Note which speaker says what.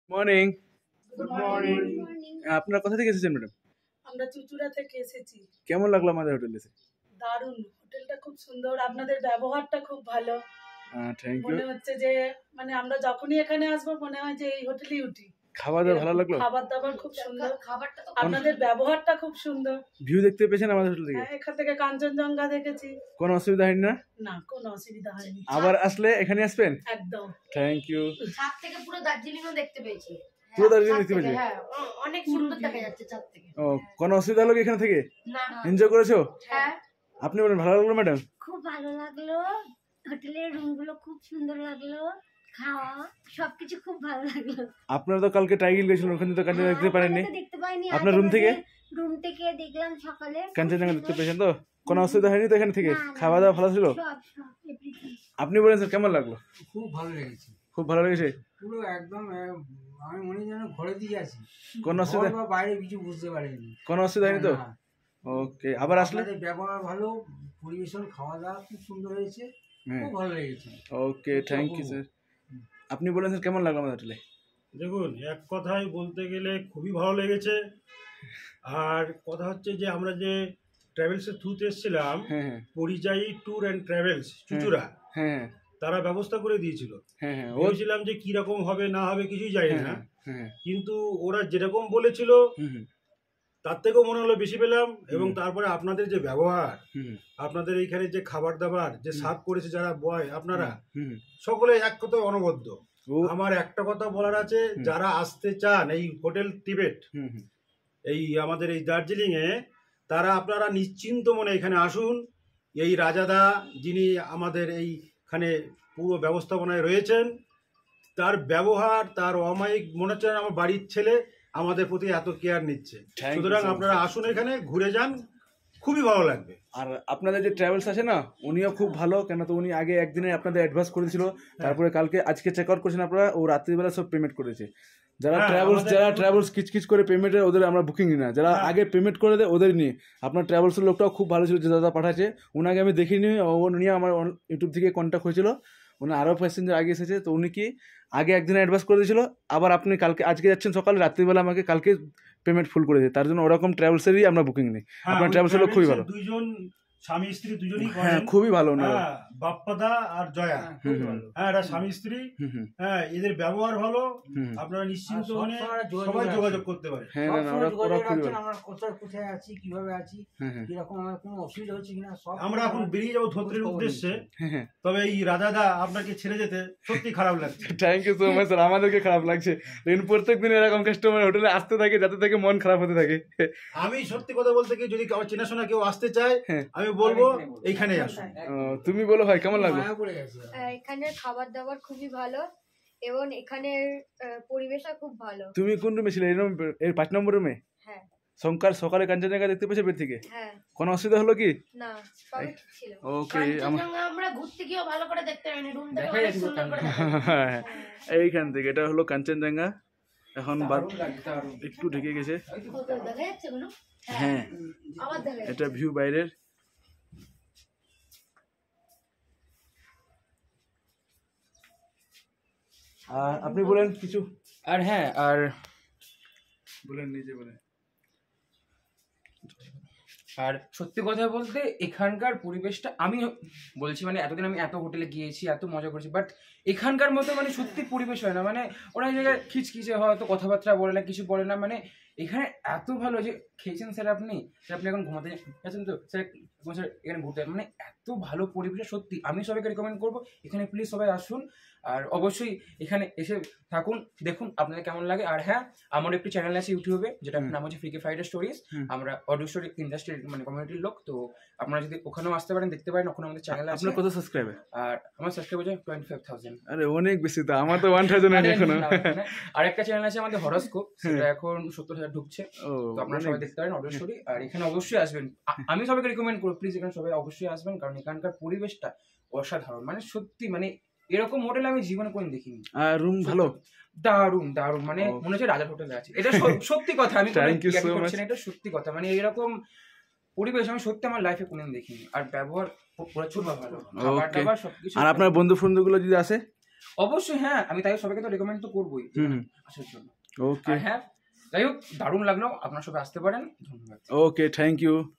Speaker 1: Morning.
Speaker 2: Good morning.
Speaker 1: আপনারা কোথা থেকে এসেছেন ম্যাডাম?
Speaker 2: আমরা চুচুড়া থেকে এসেছি।
Speaker 1: কেমন লাগলো আমাদের হোটেলে এসে?
Speaker 2: দারুণ, হোটেলটা খুব সুন্দর, আপনাদের ব্যবহারটা খুব ভালো।
Speaker 1: Thank you.
Speaker 2: মনে হচ্ছে যে মানে আমরা যখনই এখানে আসবো মনে হয় যে এই হোটেলেই উঠি।
Speaker 1: খাবার দাবার ভালো লাগলো?
Speaker 2: খাবার দাবার খুব সুন্দর, আপনাদের ব্যবহারটা খুব সুন্দর।
Speaker 1: ভিউ দেখতে পেয়েছেন আমাদের হোটেল থেকে?
Speaker 2: হ্যাঁ, এখান থেকে কাঞ্চনজঙ্ঘা দেখেছি।
Speaker 1: কোনো অসুবিধা হয়নি না?
Speaker 2: না, কোনো অসুবিধা হয়নি।
Speaker 1: আবার আসলে এখানে আসবেন?
Speaker 2: একদম।
Speaker 1: Thank you.
Speaker 3: ছাদ থেকে পুরো দার্জিলিংও দেখতে পেয়েছি।
Speaker 1: পুরো দার্জিলিং দেখতে পেয়েছি?
Speaker 3: হ্যাঁ, অনেক সুন্দর দেখা যাচ্ছে ছাদ থেকে।
Speaker 1: ও, কোনো অসুবিধা হলো কি এখানে থেকে?
Speaker 3: না।
Speaker 1: এনজয় করেছো?
Speaker 3: হ্যাঁ।
Speaker 1: আপনি বলেন ভালো লাগলো ম্যাডাম?
Speaker 4: খুব ভালো লাগলো, হোটেলের রুমগুলো খুব সুন্দর লাগলো, খাওয়া সবকিছু খুব ভালো লাগলো।
Speaker 1: আপনারা তো কালকে টাইগিল গেছিলেন, ওখানে তো কাঞ্চনজঙ্ঘা দেখতে পারেননি?
Speaker 4: দেখতে পাইনি।
Speaker 1: আপনার রুম থেকে
Speaker 4: দেখলাম সকালে,
Speaker 1: কাঞ্চনজঙ্ঘা দেখতে পেয়েছেন তো? কোনো অসুবিধা হয়নি তো এখানে থেকে? খাওয়া দাওয়া ভালো ছিল?
Speaker 4: everything।
Speaker 1: আপনি বলেন স্যার কেমন লাগলো?
Speaker 5: খুব ভালো লেগেছে,
Speaker 1: খুব ভালো লেগেছে?
Speaker 5: পুরো একদম আমি মনে যেন ঘরে দিয়ে আছি,
Speaker 1: কোনো অসুবিধা?
Speaker 5: ঘর বা বাইরে কিছু বুঝতে পারিনি।
Speaker 1: কোনো অসুবিধা হয়নি তো?
Speaker 5: না।
Speaker 1: ওকে, আবার আসলে?
Speaker 5: আপনাদের ব্যবহার ভালো, পরিবেশন, খাওয়া দাওয়া খুব সুন্দর হয়েছে, খুব ভালো লেগেছে।
Speaker 1: Okay, thank you sir. আপনি বলেন স্যার কেমন লাগলো আমাদের হোটেলে?
Speaker 6: দেখুন, এক কথায় বলতে গেলে খুবই ভালো লেগেছে। আর কথা হচ্ছে যে আমরা যে ট্রাভেলসের থ্রুতে এসেছিলাম, পরিযায়ী ট্যুর অ্যান্ড ট্রাভেলস চুচুড়া, তারা ব্যবস্থা করে দিয়েছিল। ভেবেছিলাম যে কি রকম হবে না হবে কিছুই জানি না, কিন্তু ওরা যেরকম বলেছিল তার থেকেও মনে হলো বেশি পেলাম। এবং তারপরে আপনাদের যে ব্যবহার, আপনাদের এইখানে যে খাবার দাবার যে সার্ভ করেছে যারা বয়, আপনারা সকলে এক কথায় অনবদ্য। আমার একটা কথা বলার আছে, যারা আসতে চান এই হোটেল টিবেট, এই আমাদের এই দার্জিলিং এ, তারা আপনারা নিশ্চিন্ত মনে এখানে আসুন। এই রাজাদা, যিনি আমাদের এইখানে পুরো ব্যবস্থাপনায় রয়েছেন, তার ব্যবহার, তার অমায়িক, মনে হচ্ছে আমার বাড়ির ছেলে আমাদের প্রতি এত কেয়ার নিচ্ছে। সুতরাং আপনারা আসুন, এখানে ঘুরে যান, খুবই ভালো লাগবে।
Speaker 1: আর আপনাদের যে ট্রাভেলস আছে না, উনিও খুব ভালো, কেন তো উনি আগে একদিনে আপনাদের অ্যাডভান্স করেছিল, তারপরে আজকে চেক আউট করেছেন আপনারা, ও রাত্রিবেলা সব পেমেন্ট করেছে। যারা ট্রাভেলস কিচকিচ করে পেমেন্টের, ওদের আমরা বুকিং নিই না, যারা আগে পেমেন্ট করে দেয় ওদের নিয়ে। আপনার ট্রাভেলসের লোকটাও খুব ভালো ছিল, যে দাদা পাঠাচ্ছে, উনাকে আমি দেখিনি, ও নিয়ে আমার ইউটিউব থেকে কন্ট্যাক্ট হয়েছিল, উনি আরও প্যাসেঞ্জার আগে এসেছে, তো উনি কি আগে একদিন অ্যাডভান্স করে দিয়েছিল, আবার আপনি আজকে যাচ্ছেন সকালে, রাত্রিবেলা আমাকে কালকে পেমেন্ট ফুল করে দিয়েছে। তার জন্য ওরকম ট্রাভেলসেরই আমরা বুকিং নিই। আপনার ট্রাভেলসের লোক খুবই ভালো,
Speaker 6: দুইজন স্বামী স্ত্রী দুজনেই
Speaker 1: খুবই ভালো না,
Speaker 6: বাপ্পাদা আর জয়া, হ্যাঁ এরা স্বামী স্ত্রী। হ্যাঁ, এদের ব্যবহার ভালো, আপনারা নিশ্চিন্ত মনে সবাই যোগাযোগ করতে পারে।
Speaker 5: আমরা কোথায় আছি, কিভাবে আছি, কিরকম, আমার কোনো অসুবিধা হচ্ছে কিনা, সব
Speaker 6: আমরা এখন বেরিয়ে যাবো ধোত্রের উদ্দেশ্যে। তবে এই রাজাদা আপনাকে ছেড়ে যেতে সত্যি খারাপ লাগছে।
Speaker 1: Thank you so much sir, আমাদেরকে খারাপ লাগছে, লেকিন প্রত্যেক দিন এরকম কাস্টমার হোটেলে আসতে থাকে, যাতে থেকে মন খারাপ হতে থাকে।
Speaker 6: আমি সত্যি কথা বলতে কি, যদি আমার চেনাশোনা কেউ আসতে চায়, আমি বলবো এইখানে আসুন।
Speaker 1: তুমি বলো ভাই কেমন লাগলো?
Speaker 4: এখানের খাবার দাবার খুবই ভালো এবং এখানের পরিবেশও খুব ভালো।
Speaker 1: তুমি কোন রুমে ছিলে? এর 5 নম্বর রুমে?
Speaker 4: হ্যাঁ।
Speaker 1: সকালে কাঞ্চনজঙ্ঘা দেখতে পেয়েছে বের থেকে?
Speaker 4: হ্যাঁ।
Speaker 1: কোনো অসুবিধা হলো কি?
Speaker 4: না, সবই ঠিক ছিল।
Speaker 1: ওকে,
Speaker 3: আমরা ঘুরতে গিয়েও ভালো করে দেখতে পাইনি, রুম থেকে
Speaker 5: দেখাই যাচ্ছে
Speaker 3: সুন্দর করে
Speaker 1: এইখান থেকে এটা হলো কাঞ্চনজঙ্ঘা। এখন একটু ঢেকে গেছে।
Speaker 3: দেখা যাচ্ছে কোনো?
Speaker 1: হ্যাঁ,
Speaker 3: আবার দেখা যাচ্ছে।
Speaker 1: এটা ভিউ বাইরের। আর আপনি বলেন কিছু।
Speaker 7: আর হ্যাঁ, আর
Speaker 1: বলেন, নিজে বলেন।
Speaker 7: আর সত্যি কথা বলতে এখানকার পরিবেশটা আমি বলছি, মানে এতদিন আমি এত হোটেলে গিয়েছি, এত মজা করেছি, বাট এখানকার মতো মানে সত্যি পরিবেশ হয় না। মানে ওরা এই জায়গায় খিচখিচে হয়তো কথাবার্তা বলে না, কিছু বলে না, মানে এখানে এত ভালো। যে খেয়েছেন স্যার আপনি এখন ঘুমাতে যাচ্ছেন তো স্যার, এখানে ঘুরতে, মানে এত ভালো পরিবেশ। সত্যি আমি সবাইকে রেকমেন্ড করবো, এখানে প্লিজ সবাই আসুন, আর অবশ্যই এখানে এসে থাকুন, দেখুন আপনাদের কেমন লাগে। আর হ্যাঁ, আমার একটি চ্যানেল আছে ইউটিউবে, যেটা নাম হচ্ছে ফ্রিকে ফ্রাইডে স্টোরিজ। আমরা অডিও স্টোরি ইন্ডাস্ট্রির মানে কমিউনিটির লোক, তো আপনারা যদি ওখানেও আসতে পারেন, দেখতে পারেন, ওখানে আমাদের চ্যানেল আছে।
Speaker 1: আপনার কত সাবস্ক্রাইবার?
Speaker 7: আর আমার সাবস্ক্রাইবার আছে 25,000।
Speaker 1: আরে অনেক বেশি তো, আমার তো 1,000 আছে এখনো।
Speaker 7: আর একটা চ্যানেল আছে আমাদের হরোস্কোপ, সেটা এখন 70,000 ঢুকছে, তো আপনারা সবাই দেখতে পারেন অডিও স্টোরি। আর এখানে অবশ্যই আসবেন, আমি সবাইকে রিকমেন্ড করবো, প্লিজ এখানে সবাই অবশ্যই আসবেন, কারণ এখানকার পরিবেশটা অসাধারণ। মানে সত্যি, মানে এরকম হোটেল আমি জীবনে কোন দেখিনি।
Speaker 1: আর রুম ভালো,
Speaker 7: দারুন দারুন, মানে মনে হচ্ছে রাজার হোটেলে আছে। এটা সত্যি কথা, আমি এটা সত্যি কথা, মানে এরকম পরিবেশ আমি সত্যি আমার লাইফে কোনোদিন দেখিনি। আর ব্যবহার প্রচুর ভালো, খাবার দাবার সবকিছু।
Speaker 1: আর আপনার বন্ধু গুলো যদি আসে?
Speaker 7: অবশ্যই হ্যাঁ, আমি তাই সবাইকে তো রেকমেন্ড তো করবোই আসার জন্য।
Speaker 1: ওকে
Speaker 7: আর হ্যাঁ, যাই হোক দারুণ লাগলো, আপনারা সবাই আসতে পারেন। ধন্যবাদ।
Speaker 1: Okay, thank you.